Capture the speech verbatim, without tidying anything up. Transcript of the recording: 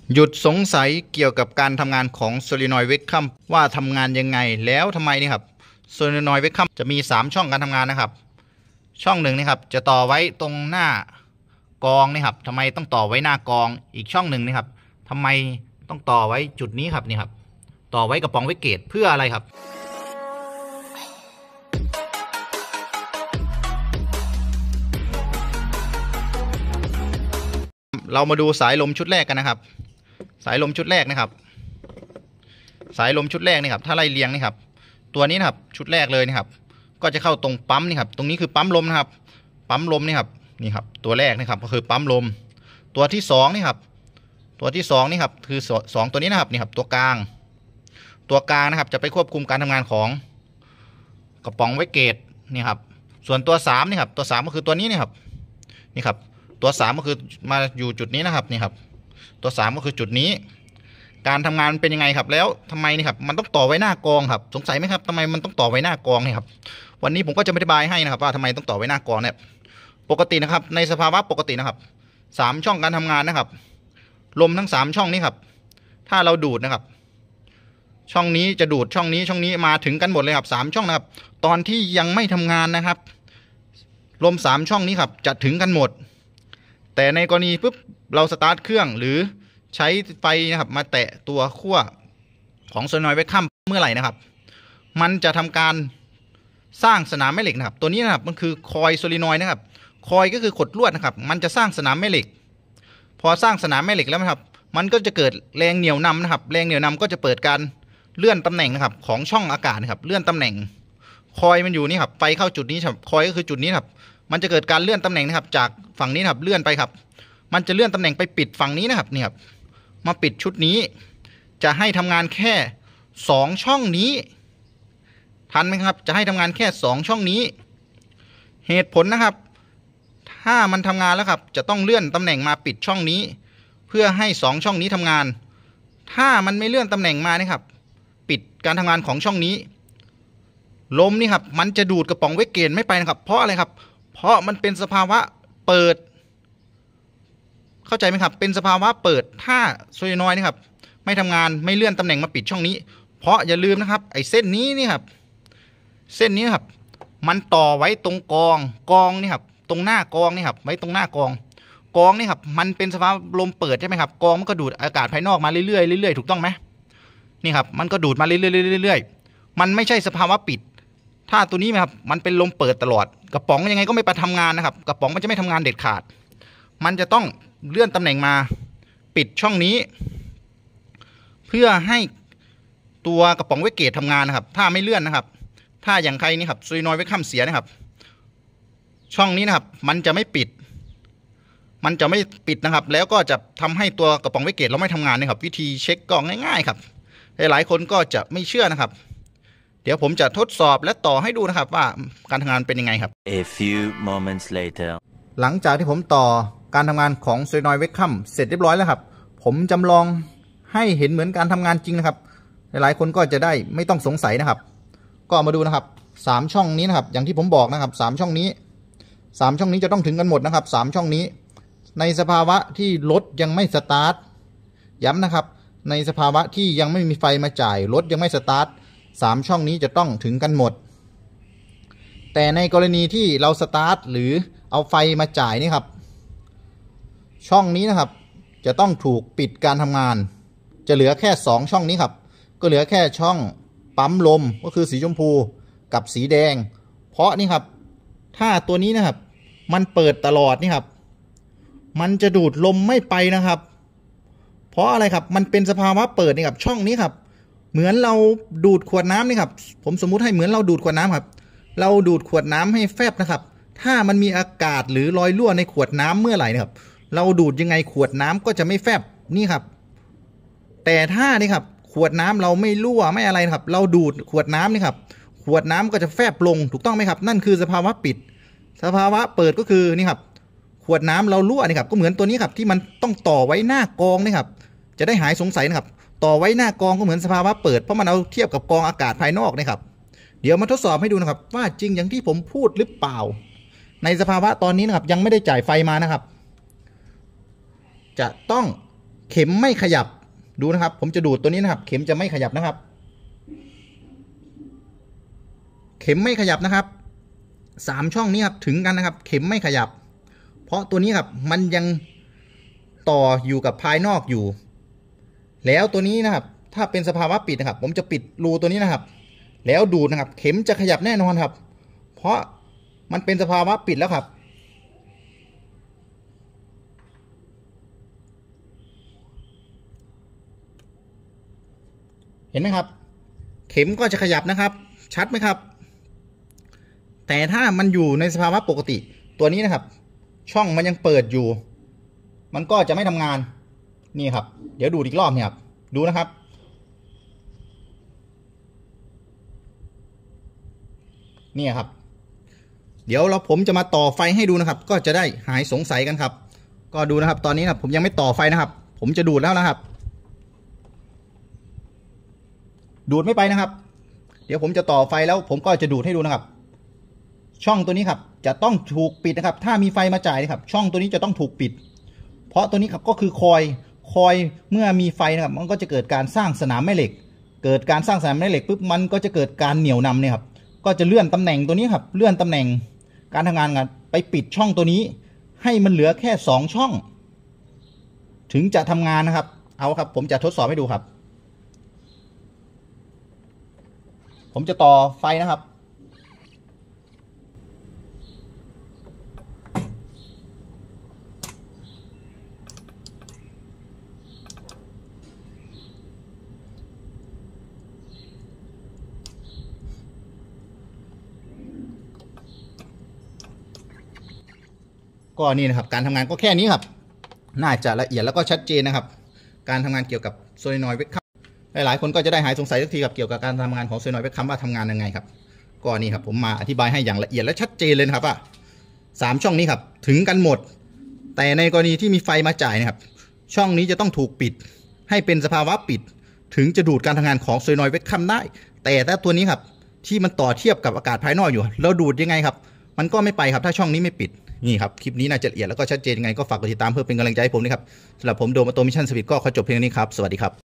หยุดสงสัยเกี่ยวกับการทำงานของโซลินอยด์เวกคัมว่าทำงานยังไงแล้วทำไมนี่ครับโซลินอยด์เวกคัมจะมีสามช่องการทำงานนะครับช่องหนึ่งนี่ครับจะต่อไว้ตรงหน้ากองนี่ครับทำไมต้องต่อไว้หน้ากองอีกช่องหนึ่งนี่ครับทำไมต้องต่อไว้จุดนี้ครับนี่ครับต่อไว้กระป๋องไว้เกตเพื่ออะไรครับเรามาดูสายลมชุดแรกกันนะครับสายลมชุดแรกนะครับสายลมชุดแรกนี่ครับถ้าไล่เรียงนี่ครับตัวนี้นะครับชุดแรกเลยนี่ครับก็จะเข้าตรงปั๊มนี่ครับตรงนี้คือปั๊มลมนะครับปั๊มลมนี่ครับนี่ครับตัวแรกนี่ครับก็คือปั๊มลมตัวที่สองนี่ครับตัวที่สองนี่ครับคือสองตัวนี้นะครับนี่ครับตัวกลางตัวกลางนะครับจะไปควบคุมการทำงานของกระป๋องไว้เกตนี่ครับส่วนตัวสามนี่ครับตัวสามก็คือตัวนี้นี่ครับนี่ครับตัวสามก็คือมาอยู่จุดนี้นะครับนี่ครับตัวสามก็คือจุดนี้การทำงานเป็นยังไงครับแล้วทำไมนี่ครับมันต้องต่อไว้หน้ากองครับสงสัยไหมครับทำไมมันต้องต่อไว้หน้ากองนี่ครับวันนี้ผมก็จะอธิบายให้นะครับว่าทำไมต้องต่อไว้หน้ากองเนี่ยปกตินะครับในสภาวะปกตินะครับสามช่องการทำงานนะครับลมทั้งสามช่องนี้ครับถ้าเราดูดนะครับช่องนี้จะดูดช่องนี้ช่องนี้มาถึงกันหมดเลยครับสามช่องนะครับตอนที่ยังไม่ทำงานนะครับลมสามช่องนี้ครับจะถึงกันหมดแต่ในกรณีปุ๊บเราสตาร์ทเครื่องหรือใช้ไฟนะครับมาแตะตัวขั้วของโซลินอยด์เวกคัมเมื่อไหร่นะครับมันจะทำการสร้างสนามแม่เหล็กนะครับตัวนี้นะครับมันคือคอยโซลินอยด์นะครับคอยก็คือขดลวดนะครับมันจะสร้างสนามแม่เหล็กพอสร้างสนามแม่เหล็กแล้วนะครับมันก็จะเกิดแรงเหนี่ยวนำนะครับแรงเหนี่ยวนำก็จะเปิดการเลื่อนตำแหน่งนะครับของช่องอากาศนะครับเลื่อนตำแหน่งคอยมันอยู่นี่ครับไฟเข้าจุดนี้ครับคอยก็คือจุดนี้ครับมันจะเกิดการเลื่อนตำแหน่งนะครับจากฝั่งนี้นะครับเลื่อนไปครับมันจะเลื่อนตำแหน่งไปปิดฝั่งนี้นะครับนี่ครับมาปิดชุดนี้จะให้ทำงานแค่สองช่องนี้ทันไหมครับจะให้ทำงานแค่สองช่องนี้เหตุผลนะครับถ้ามันทำงานแล้วครับจะต้องเลื่อนตำแหน่งมาปิดช่องนี้เพื่อให้สองช่องนี้ทำงานถ้ามันไม่เลื่อนตำแหน่งมานะครับปิดการทำงานของช่องนี้ลมนี่ครับมันจะดูดกระป๋องเวกเกตไม่ไปนะครับเพราะอะไรครับเพราะมันเป็นสภาวะเปิดเข้าใจไหมครับเป็นสภาวะเปิดถ้าโซลินอยด์นี่ครับไม่ทำงานไม่เลื่อนตำแหน่งมาปิดช่องนี้เพราะอย่าลืมนะครับไอ้เส้นนี้นี่ครับเส้นนี้ครับมันต่อไว้ตรงกองกองนี่ครับตรงหน้ากองนี่ครับไว้ตรงหน้ากองกองนี่ครับมันเป็นสภาวะลมเปิดใช่ไหมครับกองมันก็ดูดอากาศภายนอกมาเรื่อยๆเรื่อยๆถูกต้องไหมนี่ครับมันก็ดูดมาเรื่อยๆเรื่อยๆมันไม่ใช่สภาวะปิดถ้าตัวนี้ครับมันเป็นลมเปิดตลอดกระป๋องยังไงก็ไม่ไปทำงานนะครับกระป๋องมันจะไม่ทำงานเด็ดขาดมันจะต้องเลื่อนตำแหน่งมาปิดช่องนี้เพื่อให้ตัวกระป๋องเวกเกตทำงานนะครับถ้าไม่เลื่อนนะครับถ้าอย่างใครนี่ครับโซลินอยด์เวกคัมเสียนะครับช่องนี้นะครับมันจะไม่ปิดมันจะไม่ปิดนะครับแล้วก็จะทำให้ตัวกระป๋องเวกเกตเราไม่ทำงานนะครับวิธีเช็คก็ง่ายๆครับหลายคนก็จะไม่เชื่อนะครับเดี๋ยวผมจะทดสอบและต่อให้ดูนะครับว่าการทำงานเป็นยังไงครับ A few moments later หลังจากที่ผมต่อการทำงานของโซลินอยด์เวกคัมเสร็จเรียบร้อยแล้วครับผมจำลองให้เห็นเหมือนการทำงานจริงนะครับหลายๆคนก็จะได้ไม่ต้องสงสัยนะครับก็มาดูนะครับสามช่องนี้นะครับอย่างที่ผมบอกนะครับสามช่องนี้สามช่องนี้จะต้องถึงกันหมดนะครับสามช่องนี้ในสภาวะที่รถยังไม่สตาร์ทย้ำนะครับในสภาวะที่ยังไม่มีไฟมาจ่ายรถยังไม่สตาร์ทสามช่องนี้จะต้องถึงกันหมดแต่ในกรณีที่เราสตาร์ทหรือเอาไฟมาจ่ายนี่ครับช่องนี้นะครับจะต้องถูกปิดการทำงานจะเหลือแค่สองช่องนี้ครับก็เหลือแค่ช่องปั๊มลมก็คือสีชมพูกับสีแดงเพราะนี่ครับถ้าตัวนี้นะครับมันเปิดตลอดนี่ครับมันจะดูดลมไม่ไปนะครับเพราะอะไรครับมันเป็นสภาวะเปิดนี่ครับช่องนี้ครับเหมือนเราดูดขวดน้ำนี่ครับผมสมมุติให้เหมือนเราดูดขวดน้ำครับเราดูดขวดน้ำให้แฟบนะครับถ้ามันมีอากาศหรือรอยรั่วในขวดน้ำเมื่อไหร่นะครับเราดูดยังไงขวดน้ำก็จะไม่แฟบนี่ครับแต่ถ้านี่ครับขวดน้ำเราไม่รั่วไม่อะไรครับเราดูดขวดน้ำนี่ครับขวดน้ำก็จะแฟบลงถูกต้องไหมครับนั่นคือสภาวะปิดสภาวะเปิดก็คือนี่ครับขวดน้ำเรารั่วนี่ครับก็เหมือนตัวนี้ครับที่มันต้องต่อไว้หน้ากองนี่ครับจะได้หายสงสัยนะครับต่อไว้หน้ากองก็เหมือนสภาวะเปิดเพราะมันเอาเทียบกับกองอากาศภายนอกนี่ครับเดี๋ยวมาทดสอบให้ดูนะครับว่าจริงอย่างที่ผมพูดหรือเปล่าในสภาวะตอนนี้นะครับยังไม่ได้จ่ายไฟมานะครับจะต้องเข็มไม่ขยับดูนะครับผมจะดูดตัวนี้นะครับเข็มจะไม่ขยับนะครับเข็มไม่ขยับนะครับสามช่องนี้ครับถึงกันนะครับเข็มไม่ขยับเพราะตัวนี้ครับมันยังต่ออยู่กับภายนอกอยู่แล้วตัวนี้นะครับถ้าเป็นสภาวะปิดนะครับผมจะปิดรูตัวนี้นะครับแล้วดูดนะครับเข็มจะขยับแน่นอนครับเพราะมันเป็นสภาวะปิดแล้วครับเห็นไหมครับเข็มก็จะขยับนะครับชัดไหมครับแต่ถ้ามันอยู่ในสภาวะปกติตัวนี้นะครับช่องมันยังเปิดอยู่มันก็จะไม่ทำงานนี่ครับเดี๋ยวดูอีกรอบเนี่ยครับดูนะครับนี่ครับเดี๋ยวเราผมจะมาต่อไฟให้ดูนะครับก็จะได้หายสงสัยกันครับก็ดูนะครับตอนนี้นะผมยังไม่ต่อไฟนะครับผมจะดูดแล้วนะครับดูดไม่ไปนะครับเดี๋ยวผมจะต่อไฟแล้วผมก็จะดูดให้ดูนะครับช่องตัวนี้ครับจะต้องถูกปิดนะครับถ้ามีไฟมาจ่ายนะครับช่องตัวนี้จะต้องถูกปิดเพราะตัวนี้ครับก็คือคอยคอยเมื่อมีไฟนะครับมันก็จะเกิดการสร้างสนามแม่เหล็กเกิดการสร้างสนามแม่เหล็กปุ๊บมันก็จะเกิดการเหนี่ยวนำเนี่ยครับก็จะเลื่อนตำแหน่งตัวนี้ครับเลื่อนตำแหน่งการทำงานกันไปปิดช่องตัวนี้ให้มันเหลือแค่สองช่องถึงจะทำงานนะครับเอาครับผมจะทดสอบให้ดูครับผมจะต่อไฟนะครับก็นี่นะครับการทำงานก็แค่นี้ครับน่าจะละเอียดแล้วก็ชัดเจนนะครับการทำงานเกี่ยวกับโซลินอยด์เวคคัมหลายๆคนก็จะได้หายสงสัยสักทีครับเกี่ยวกับการทำงานของโซลินอยด์เวคคัมว่าทำงานยังไงครับก็นี่ครับผมมาอธิบายให้อย่างละเอียดและชัดเจนเลยนะครับว่าสามช่องนี้ครับถึงกันหมดแต่ในกรณีที่มีไฟมาจ่ายนะครับช่องนี้จะต้องถูกปิดให้เป็นสภาวะปิดถึงจะดูดการทำงานของโซลินอยด์เวคคัมได้แต่ถ้าตัวนี้ครับที่มันต่อเทียบกับอากาศภายนอกอยู่เราดูดยังไงครับมันก็ไม่ไปครับถ้าช่องนี้ไม่ปิดนี่ครับคลิปนี้น่าจะละเอียดแล้วก็ชัดเจนยังไงก็ฝากกดติดตามเพื่อเป็นกำลังใจให้ผมนะครับสำหรับผมโดมโตมิชั่นสปีดก็ขอจบเพียงนี้ครับสวัสดีครับ